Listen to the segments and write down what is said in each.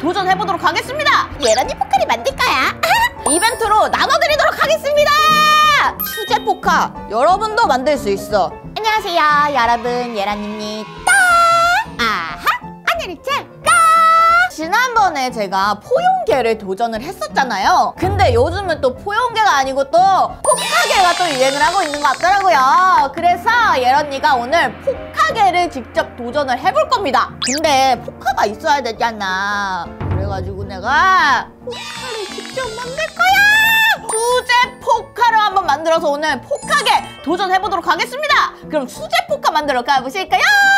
도전해보도록 하겠습니다. 예란이 포카를 만들 거야. 이벤트로 나눠드리도록 하겠습니다. 수제 포카 여러분도 만들 수 있어. 안녕하세요 여러분, 예란입니다. 아하, 오늘은 지난번에 제가 포용계를 도전을 했었잖아요. 근데 요즘은 또 포용계가 아니고 또 포카계가 또 유행을 하고 있는 것 같더라고요. 그래서 예런이가 오늘 포카계를 직접 도전을 해볼 겁니다. 근데 포카가 있어야 되잖아. 그래가지고 내가 포카를 직접 만들 거야. 수제 포카를 한번 만들어서 오늘 포카계 도전해보도록 하겠습니다. 그럼 수제 포카 만들어 가보실까요?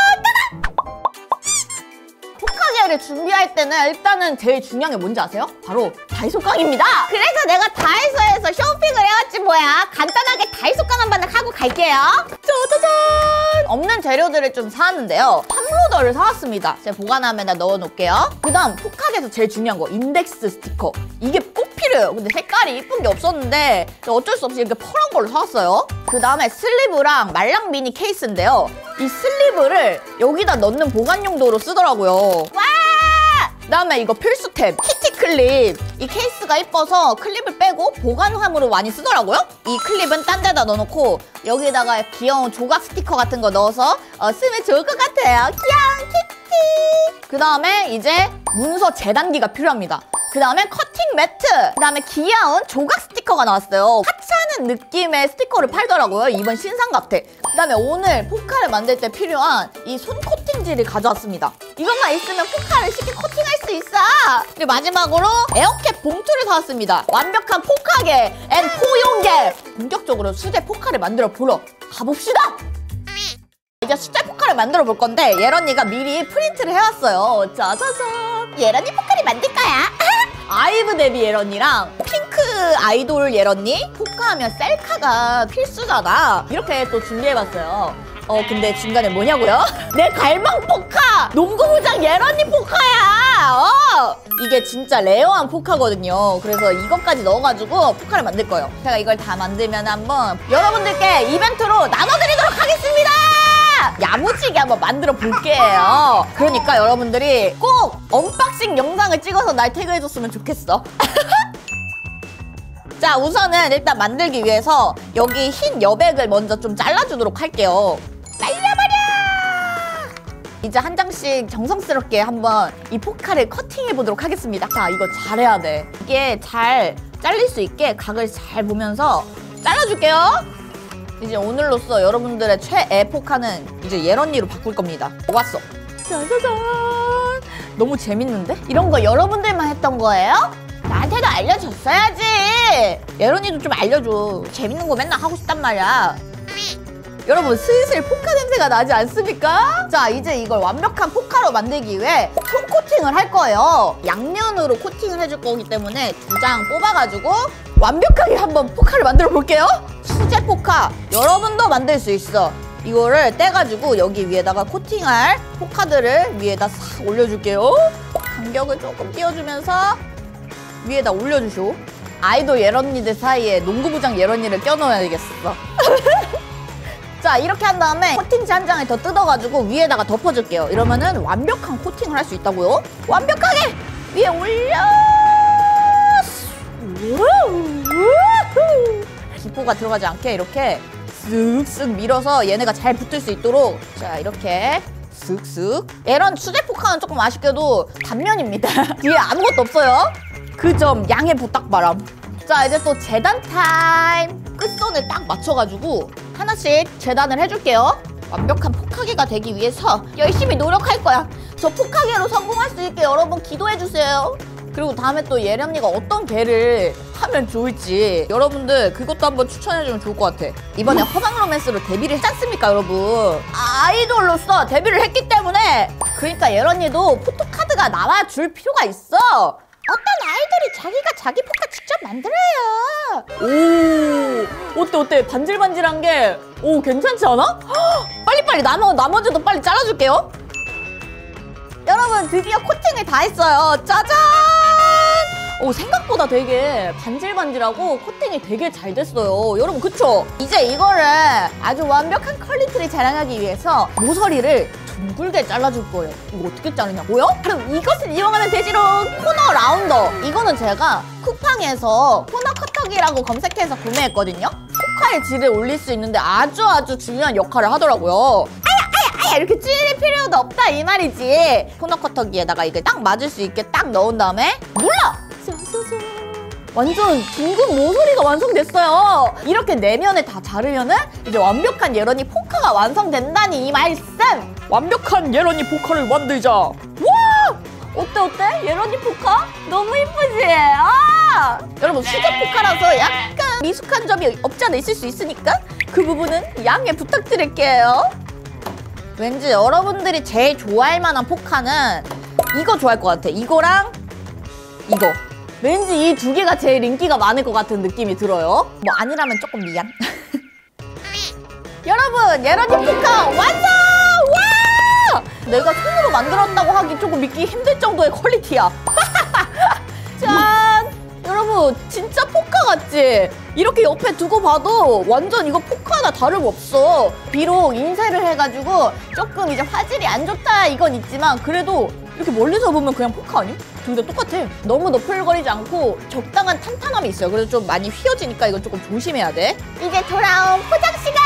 포카계를 준비할 때는 일단은 제일 중요한 게 뭔지 아세요? 바로 다이소깡입니다. 그래서 내가 다이소에서 쇼핑을 해왔지 뭐야. 간단하게 다이소깡 한번 하고 갈게요. 짜자잔! 없는 재료들을 좀 사왔는데요. 탑로더를 사왔습니다. 제가 보관함에다 넣어놓을게요. 그 다음 포카계에서 제일 중요한 거 인덱스 스티커. 이게 꼭 필요해요. 근데 색깔이 이쁜 게 없었는데 어쩔 수 없이 이렇게 펄한 걸로 사왔어요. 그 다음에 슬리브랑 말랑 미니 케이스인데요. 이 슬리브를 여기다 넣는 보관 용도로 쓰더라고요. 와! 그 다음에 이거 필수템 키티 클립. 이 케이스가 이뻐서 클립을 빼고 보관함으로 많이 쓰더라고요. 이 클립은 딴 데다 넣어놓고 여기다가 귀여운 조각 스티커 같은 거 넣어서 쓰면 좋을 것 같아요. 귀여운 키티. 그 다음에 이제 문서 재단기가 필요합니다. 그 다음에 커팅 매트. 그 다음에 귀여운 조각 스티커가 나왔어요. 하찮은 느낌의 스티커를 팔더라고요. 이번 신상 같아. 그 다음에 오늘 포카를 만들 때 필요한 이 손 코팅지를 가져왔습니다. 이것만 있으면 포카를 쉽게 코팅할 수 있어. 그리고 마지막으로 에어캡 봉투를 사왔습니다. 완벽한 포카계 앤 포용계. 본격적으로 수제 포카를 만들어 보러 가봅시다. 이제 수제 포카를 만들어 볼 건데 예런이가 미리 프린트를 해왔어요. 짜자잔! 예런이 포카를 만들 거야. 아이브 데뷔 예런이랑 핑크 아이돌 예런이 포카하면 셀카가 필수잖아. 이렇게 또 준비해봤어요. 근데 중간에 뭐냐고요? 내 갈망 포카! 농구부장 예런이 포카야! 이게 진짜 레어한 포카거든요. 그래서 이것까지 넣어가지고 포카를 만들 거예요. 제가 이걸 다 만들면 한번 여러분들께 이벤트로 나눠드리도록 하겠습니다! 야무지게 한번 만들어 볼게요. 그러니까 여러분들이 꼭 언박싱 영상을 찍어서 날 태그해줬으면 좋겠어. 자, 우선은 일단 만들기 위해서 여기 흰 여백을 먼저 좀 잘라주도록 할게요. 날려버려! 이제 한 장씩 정성스럽게 한번 이 포카를 커팅해보도록 하겠습니다. 자, 이거 잘해야 돼. 이게 잘 잘릴 수 있게 각을 잘 보면서 잘라줄게요. 이제 오늘로써 여러분들의 최애 포카는 이제 예런이로 바꿀 겁니다. 왔어. 짜자잔! 너무 재밌는데? 이런 거 여러분들만 했던 거예요? 나한테도 알려줬어야지. 예런이도 좀 알려줘. 재밌는 거 맨날 하고 싶단 말이야. 여러분 슬슬 포카 냄새가 나지 않습니까? 자, 이제 이걸 완벽한 포카로 만들기 위해 손 코팅을 할 거예요. 양면으로 코팅을 해줄 거기 때문에 2장 뽑아가지고 완벽하게 한번 포카를 만들어 볼게요. 수제 포카 여러분도 만들 수 있어. 이거를 떼가지고 여기 위에다가 코팅할 포카들을 위에다 싹 올려줄게요. 간격을 조금 띄워주면서 위에다 올려주쇼. 아이돌 예런이들 사이에 농구부장 예런이를 껴넣어야 되겠어. 자, 이렇게 한 다음에 코팅지 한 장을 더 뜯어가지고 위에다가 덮어줄게요. 이러면은 완벽한 코팅을 할 수 있다고요. 완벽하게 위에 올려. 기포가 들어가지 않게 이렇게 쓱쓱 밀어서 얘네가 잘 붙을 수 있도록. 자, 이렇게 쓱쓱. 예런 수제 포카는 조금 아쉽게도 단면입니다. 뒤에 아무것도 없어요. 그 점 양해 부탁바람. 자, 이제 또 재단 타임. 끝선을 딱 맞춰가지고 하나씩 재단을 해줄게요. 완벽한 포카계가 되기 위해서 열심히 노력할 거야. 저 포카계로 성공할 수 있게 여러분 기도해주세요. 그리고 다음에 또 예련이가 어떤 개를 하면 좋을지 여러분들 그것도 한번 추천해주면 좋을 것 같아. 이번에 허방 로맨스로 데뷔를 했지 않습니까, 여러분? 아이돌로서 데뷔를 했기 때문에 그러니까 예런이도 포토카드가 나와줄 필요가 있어. 어떤 아이돌이 자기가 자기 포카 직접 만들어요. 오, 어때? 반질반질한 게 괜찮지 않아? 빨리빨리 나머지도 빨리 잘라줄게요. 여러분 드디어 코팅을 다 했어요. 짜잔! 생각보다 되게 반질반질하고 코팅이 되게 잘 됐어요. 여러분 그쵸? 이제 이거를 아주 완벽한 퀄리티를 자랑하기 위해서 모서리를 둥글게 잘라줄 거예요. 이거 어떻게 자르냐고요? 바로 이것을 이용하면 되지롱! 코너 라운더. 이거는 제가 쿠팡에서 코너 커터기라고 검색해서 구매했거든요. 포카의 질을 올릴 수 있는데 아주 중요한 역할을 하더라고요. 아야 이렇게 찌를 필요도 없다 이 말이지. 코너 커터기에다가 이게 딱 맞을 수 있게 딱 넣은 다음에 눌러! 완전 둥근 모서리가 완성됐어요. 이렇게 내면에 다 자르면은 이제 완벽한 예런이 포카가 완성된다니 이 말씀. 완벽한 예런이 포카를 만들자. 와! 어때? 예런이 포카? 너무 이쁘지? 아! 여러분 수제 포카라서 약간 미숙한 점이 없지 않아 있을 수 있으니까 그 부분은 양해 부탁드릴게요. 왠지 여러분들이 제일 좋아할 만한 포카는 이거 좋아할 것 같아. 이거랑 이거. 왠지 이 두 개가 제일 인기가 많을 것 같은 느낌이 들어요. 뭐 아니라면 조금 미안. 여러분 예런이 포카 완성! 와! 내가 손으로 만들었다고 하기 조금 믿기 힘들 정도의 퀄리티야. 짠! 여러분 진짜 포카 같지? 이렇게 옆에 두고 봐도 완전 이거 포카나 다름없어. 비록 인쇄를 해가지고 조금 이제 화질이 안 좋다 이건 있지만 그래도 이렇게 멀리서 보면 그냥 포카 아님? 둘 다 똑같아. 너무 너플거리지 않고 적당한 탄탄함이 있어요. 그래서 좀 많이 휘어지니까 이거 조금 조심해야 돼. 이제 돌아온 포장 시간!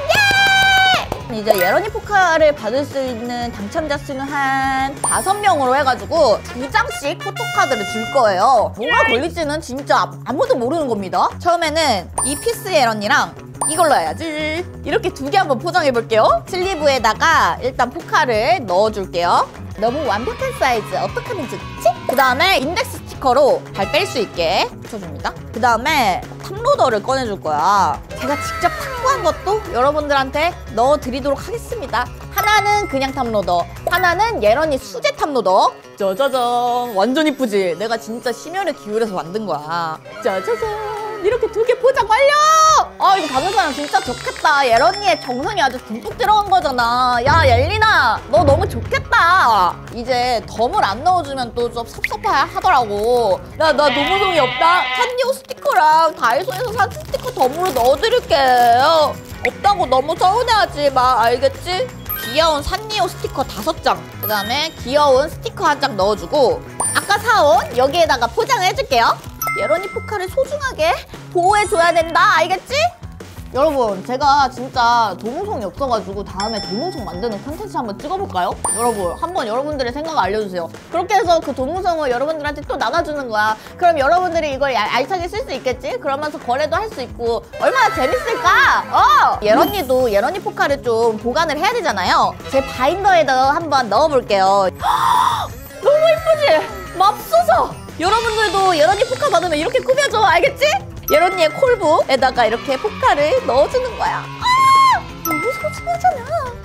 예! 이제 예런이 포카를 받을 수 있는 당첨자 수는 한 5명으로 해가지고 2장씩 포토카드를 줄 거예요. 뭐가 걸릴지는 진짜 아무도 모르는 겁니다. 처음에는 이 피스 예런이랑 이걸로 해야지. 이렇게 두 개 한번 포장해볼게요. 슬리브에다가 일단 포카를 넣어줄게요. 너무 완벽한 사이즈 어떻게 하면 좋지? 그 다음에 인덱스 스티커로 잘 뺄 수 있게 붙여줍니다. 그 다음에 탑로더를 꺼내줄 거야. 제가 직접 탐구한 것도 여러분들한테 넣어드리도록 하겠습니다. 하나는 그냥 탑로더, 하나는 예런이 수제 탑로더. 짜자잔, 완전 이쁘지? 내가 진짜 심혈을 기울여서 만든 거야. 짜자잔. 이렇게 두 개 포장 완료! 아 이거 받는 사람 진짜 좋겠다. 예런이의 정성이 아주 듬뿍 들어간 거잖아. 야 옐리나 너 너무 좋겠다. 이제 덤을 안 넣어주면 또 좀 섭섭하더라고. 나 노무성이 없다. 산리오 스티커랑 다이소에서 산 스티커 덤으로 넣어드릴게요. 없다고 너무 서운해하지 마. 알겠지? 귀여운 산리오 스티커 5장, 그 다음에 귀여운 스티커 1장 넣어주고 아까 사온 여기에다가 포장을 해줄게요. 예런이 포카를 소중하게 보호해줘야 된다. 알겠지? 여러분 제가 진짜 도무성이 없어가지고 다음에 도무성 만드는 콘텐츠 한번 찍어볼까요? 여러분 한번 여러분들의 생각을 알려주세요. 그렇게 해서 그 도무성을 여러분들한테 또 나눠주는 거야. 그럼 여러분들이 이걸 알차게 쓸 수 있겠지? 그러면서 거래도 할 수 있고 얼마나 재밌을까? 예런이도 예런이 포카를 좀 보관을 해야 되잖아요. 제 바인더에다 한번 넣어볼게요. 너무 이쁘지? 맙소사! 여러분들도 예런이 포카 받으면 이렇게 꾸며줘. 알겠지? 예런이의 콜북에다가 이렇게 포카를 넣어주는 거야. 너무 소중하잖아.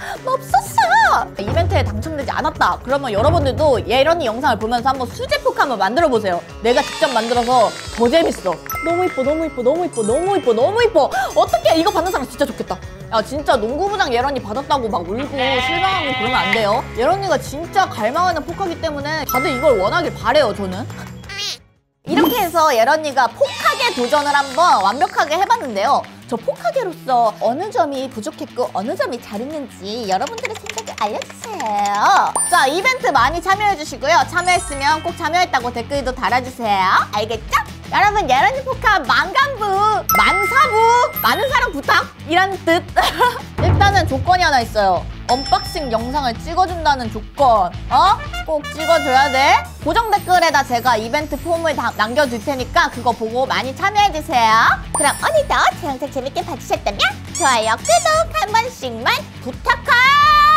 맙소사! 이벤트에 당첨되지 않았다. 그러면 여러분들도 예런이 영상을 보면서 한번 수제 포카 한번 만들어보세요. 내가 직접 만들어서 더 재밌어. 너무 이뻐, 너무 이뻐, 너무 이뻐, 너무 이뻐, 너무 이뻐. 어떡해, 이거 받는 사람 진짜 좋겠다. 야 진짜 농구부장 예런이 받았다고 막 울고 실망하고 그러면 안 돼요. 예런이가 진짜 갈망하는 포카기 때문에 다들 이걸 원하길 바래요. 저는 이렇게 해서 예런이가 포카게 도전을 한번 완벽하게 해봤는데요. 저 포카게로서 어느 점이 부족했고 어느 점이 잘했는지 여러분들의 생각을 알려주세요. 자, 이벤트 많이 참여해주시고요. 참여했으면 꼭 참여했다고 댓글도 달아주세요. 알겠죠? 여러분 예런이 포카 만간부, 만사부, 많은 사랑 부탁이란 뜻. 일단은 조건이 하나 있어요. 언박싱 영상을 찍어준다는 조건. 꼭 찍어줘야 돼. 고정 댓글에다 제가 이벤트 폼을 남겨둘 테니까 그거 보고 많이 참여해주세요. 그럼 오늘도 제 영상 재밌게 봐주셨다면 좋아요, 구독 한 번씩만 부탁할게요.